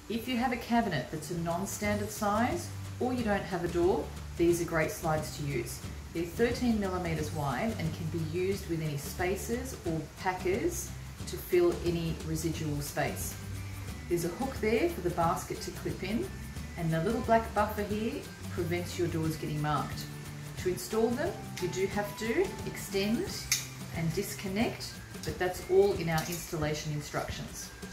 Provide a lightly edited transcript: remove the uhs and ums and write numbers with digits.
If you have a cabinet that's a non-standard size or you don't have a door, these are great slides to use. They're 13 millimeters wide and can be used with any spacers or packers to fill any residual space. There's a hook there for the basket to clip in, and the little black buffer here prevents your doors getting marked. To install them, you do have to extend and disconnect, but that's all in our installation instructions.